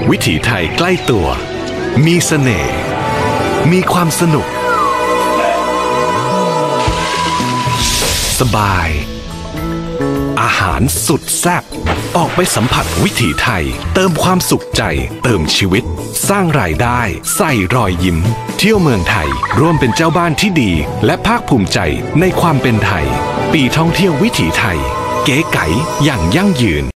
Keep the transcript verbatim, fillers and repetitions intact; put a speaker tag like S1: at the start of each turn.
S1: วิถีไทยใกล้ตัวมีเสน่ห์มีความสนุกสบายอาหารสุดแซ่บออกไปสัมผัสวิถีไทยเติมความสุขใจเติมชีวิตสร้างรายได้ใส่รอยยิ้มเที่ยวเมืองไทยร่วมเป็นเจ้าบ้านที่ดีและภาคภูมิใจในความเป็นไทยปีท่องเที่ยววิถีไทยเก๋ไก๋อย่างยั่งยืน